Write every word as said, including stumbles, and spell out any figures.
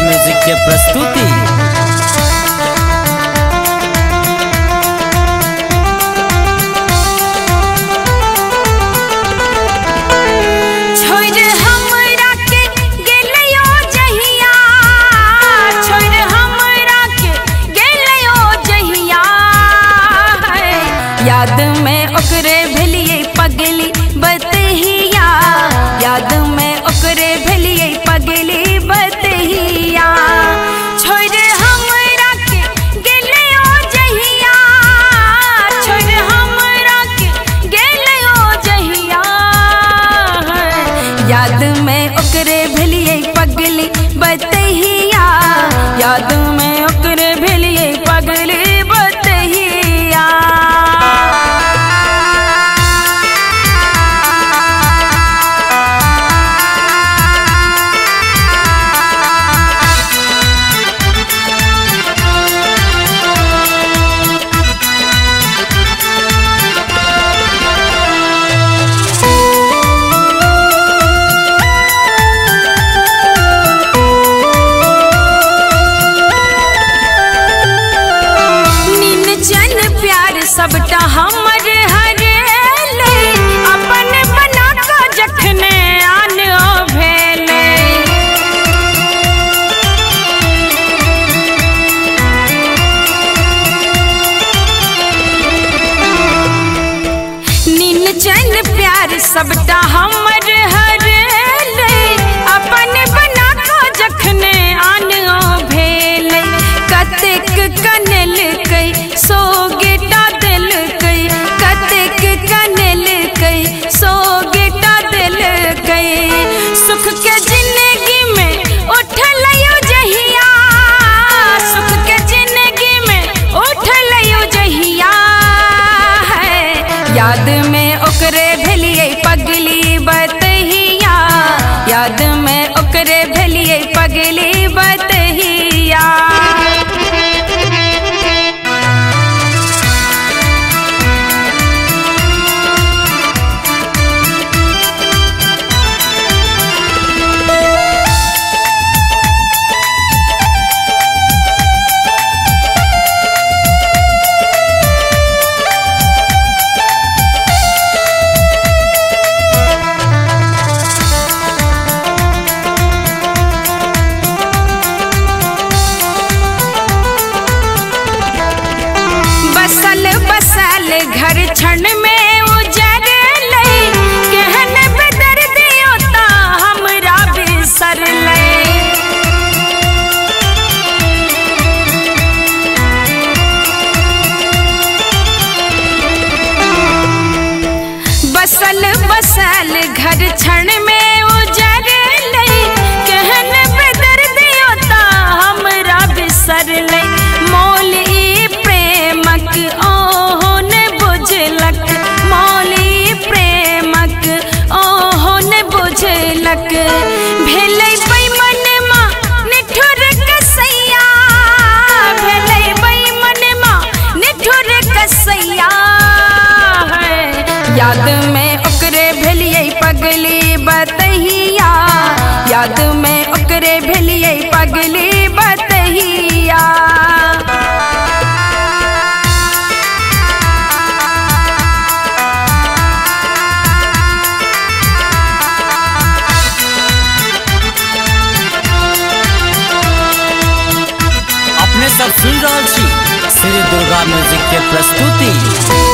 Music के प्रस्तुति। याद में ओकरे भेलिए पगली बतहिया, याद में ओकरे भेलिए पगली बतहिया। छोड़ हमरा के गेले ओ जहिया, छोड़ हमरा के गेले ओ जहिया। याद में ओकरे भेलिए पगली बतहिया, याद में ओकरे भेलिए पगली बतहिया। सबटा हमर हरेले अपन बना का जखने आन भेले। नीन चैन प्यार सबटा हमर हरेले अपन बना का जखने आन भेले। कतेक कनल कई सो गेटा दिल कई, कतेक कनल कई सो गेटा दिल कई। सुख के जिंदगी में उठ लियो जहिया, सुख के जिंदगी में उठ लियो जहिया। है याद में ओकरे भेलिए पगली बतहिया, याद में ओकरे भेलिए पगली बतहिया। बसल बसल घर क्षण में उजर ले, कहन बदर दियो ता हमरा बिसर ले। बसल बसल घर क्षण में उजर ले, कहन बदर दियो ता हमरा बिसर ले। मोल ओहोन बुझलक, मौली प्रेमक ओहोन बुझलक। भेलै बैमन माँ निठुर कसैया, भेलै बैमन माँ निठुर कसैया। याद में ओकरे भेलिए पगली बतहिया, याद में ओकरे भेलिए पगली बतहिया। सब सुन रहा छी श्री दुर्गा म्यूजिक के प्रस्तुति।